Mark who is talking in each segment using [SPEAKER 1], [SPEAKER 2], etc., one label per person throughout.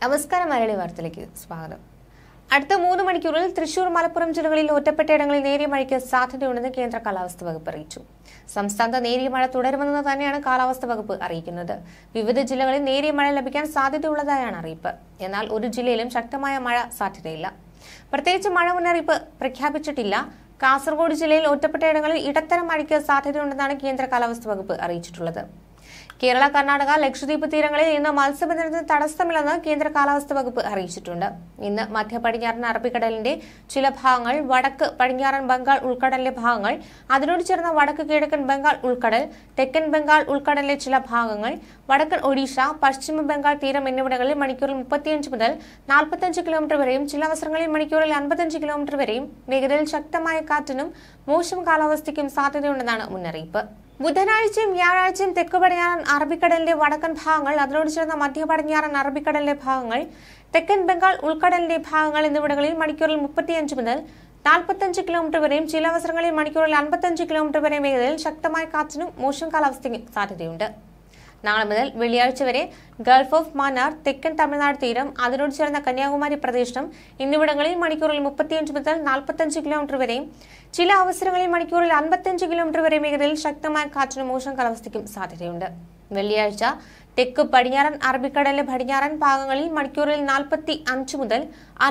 [SPEAKER 1] നമസ്കാരം. മലയാളി വാർത്തയിലേക്ക് സ്വാഗതം. അടുത്ത 3 മണിക്കൂറിൽ തൃശൂർ, മലപ്പുറം ജില്ലകളിൽ ഒറ്റപ്പെട്ടയിടങ്ങളിൽ നേരിയ മഴയ്ക്ക് സാധ്യതയുണ്ടെന്ന് കേന്ദ്ര കാലാവസ്ഥാ വകുപ്പ് അറിയിച്ചു. സംസ്ഥാനത്ത് നേരിയ മഴ തുടരുമെന്ന് തന്നെയാണ് കാലാവസ്ഥാ വകുപ്പ് അറിയിക്കുന്നത്. വിവിധ ജില്ലകളിൽ നേരിയ മഴ ലഭിക്കാൻ സാധ്യതയുള്ളതായാണ് അറിയിപ്പ്. എന്നാൽ ഒരു ജില്ലയിലും ശക്തമായ മഴ സാധ്യതയില്ല. പ്രത്യേകിച്ച് മഴ മുന്നറിയിപ്പ് പ്രഖ്യാപിച്ചിട്ടില്ല. കാസർഗോഡ് ജില്ലയിൽ ഒറ്റപ്പെട്ടയിടങ്ങളിൽ ഇടത്തരം മഴയ്ക്ക് സാധ്യതയുണ്ടെന്നാണ് കേന്ദ്ര കാലാവസ്ഥാ വകുപ്പ് അറിയിച്ചിട്ടുള്ളത്. കേരള, കർണാടക, ലക്ഷദ്വീപ് തീരങ്ങളിൽ ഇന്ന് മത്സ്യബന്ധനത്തിന് തടസ്സമില്ലെന്ന് കേന്ദ്ര കാലാവസ്ഥാ വകുപ്പ് അറിയിച്ചിട്ടുണ്ട്. ഇന്ന് മധ്യ പടിഞ്ഞാറൻ അറബിക്കടലിന്റെ ചില ഭാഗങ്ങൾ, വടക്ക് പടിഞ്ഞാറൻ ബംഗാൾ ഉൾക്കടലിലെ ഭാഗങ്ങൾ, അതിനോട് ചേർന്ന വടക്ക് കിഴക്കൻ ബംഗാൾ ഉൾക്കടൽ, തെക്കൻ ബംഗാൾ ഉൾക്കടലിലെ ചില ഭാഗങ്ങൾ, വടക്കൻ ഒഡീഷ, പശ്ചിമ ബംഗാൾ തീരം എന്നിവിടങ്ങളിൽ മണിക്കൂറിൽ 35 മുതൽ 45 കിലോമീറ്റർ വരെയും ചില അവസരങ്ങളിൽ മണിക്കൂറിൽ 55 കിലോമീറ്റർ വരെയും വേഗതയിൽ ശക്തമായ കാറ്റിനും മോശം കാലാവസ്ഥയ്ക്കും സാധ്യതയുണ്ടെന്നാണ് മുന്നറിയിപ്പ്. ബുധനാഴ്ചയും വ്യാഴാഴ്ചയും തെക്ക് പടിഞ്ഞാറൻ അറബിക്കടലിന്റെ വടക്കൻ ഭാഗങ്ങൾ, അതിനോട് ചേർന്ന മധ്യ പടിഞ്ഞാറൻ അറബിക്കടലിലെ ഭാഗങ്ങൾ, തെക്കൻ ബംഗാൾ ഉൾക്കടലിന്റെ ഭാഗങ്ങൾ എന്നിവിടങ്ങളിൽ മണിക്കൂറിൽ 35 മുതൽ 45 കിലോമീറ്റർ വരെയും ചില അവസരങ്ങളിൽ മണിക്കൂറിൽ 55 കിലോമീറ്റർ വരെയും വേഗതയിൽ ശക്തമായ കാറ്റിനും മോശം കാലാവസ്ഥയ്ക്കും സാധ്യതയുണ്ട്. നാളെ മുതൽ വെള്ളിയാഴ്ച വരെ ഗൾഫ് ഓഫ് മാന്നാർ, തെക്കൻ തമിഴ്നാട് തീരം, അതിനോട് ചേർന്ന കന്യാകുമാരി പ്രദേശം എന്നിവിടങ്ങളിൽ മണിക്കൂറിൽ 35 മുതൽ 45 കിലോമീറ്റർ വരെയും ചില അവസരങ്ങളിൽ മണിക്കൂറിൽ 55 കിലോമീറ്റർ വരെ വേഗതയിൽ ശക്തമായ കാറ്റിനും മോശം കാലാവസ്ഥയ്ക്കും സാധ്യതയുണ്ട്. വെള്ളിയാഴ്ച തെക്ക് പടിഞ്ഞാറൻ അറബിക്കടലിലെ പടിഞ്ഞാറൻ ഭാഗങ്ങളിൽ മണിക്കൂറിൽ 45 മുതൽ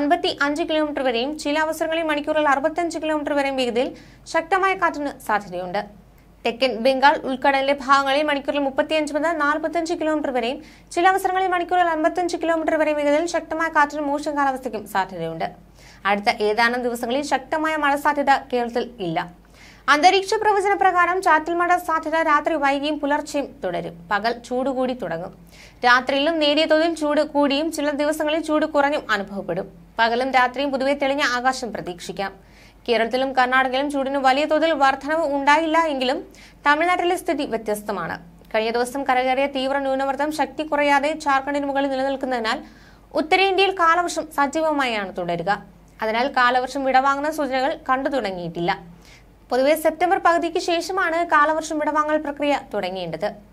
[SPEAKER 1] 55 കിലോമീറ്റർ വരെയും ചില അവസരങ്ങളിൽ മണിക്കൂറിൽ 65 കിലോമീറ്റർ വരെയും വേഗതയിൽ ശക്തമായ കാറ്റിന് സാധ്യതയുണ്ട്. തെക്കൻ ബംഗാൾ ഉൾക്കടലിലെ ഭാഗങ്ങളിൽ മണിക്കൂറിൽ 35 മുതൽ 45 കിലോമീറ്റർ വരെയും ചില അവസരങ്ങളിൽ മണിക്കൂറിൽ 55 കിലോമീറ്റർ വരെയും വേഗതയിൽ ശക്തമായ കാറ്റിനും മോശം കാലാവസ്ഥയ്ക്കും സാധ്യതയുണ്ട്. അടുത്ത ഏതാനും ദിവസങ്ങളിൽ ശക്തമായ മഴ സാധ്യത കേരളത്തിൽ ഇല്ല. അന്തരീക്ഷ പ്രവചന പ്രകാരം ചാറ്റൽ മഴ സാധ്യത രാത്രി വൈകിയും പുലർച്ചെയും തുടരും. പകൽ ചൂട് കൂടി തുടങ്ങും. രാത്രിയിലും നേരിയ തോതിൽ ചൂട് കൂടിയും ചില ദിവസങ്ങളിൽ ചൂട് കുറഞ്ഞും അനുഭവപ്പെടും. പകലും രാത്രിയും പൊതുവെ തെളിഞ്ഞ ആകാശം പ്രതീക്ഷിക്കാം. കേരളത്തിലും കർണാടകയിലും ചൂടിന് വലിയ തോതിൽ വർധനവ് ഉണ്ടായില്ല എങ്കിലും തമിഴ്നാട്ടിലെ സ്ഥിതി വ്യത്യസ്തമാണ്. കഴിഞ്ഞ ദിവസം കരകയറിയ തീവ്ര ന്യൂനമർദ്ദം ശക്തി കുറയാതെ ജാർഖണ്ഡിന് മുകളിൽ നിലനിൽക്കുന്നതിനാൽ ഉത്തരേന്ത്യയിൽ കാലവർഷം സജീവമായാണ് തുടരുക. അതിനാൽ കാലവർഷം വിടവാങ്ങുന്ന സൂചനകൾ കണ്ടു തുടങ്ങിയിട്ടില്ല. പൊതുവെ സെപ്റ്റംബർ പകുതിക്ക് ശേഷമാണ് കാലവർഷം വിടവാങ്ങൽ പ്രക്രിയ തുടങ്ങേണ്ടത്.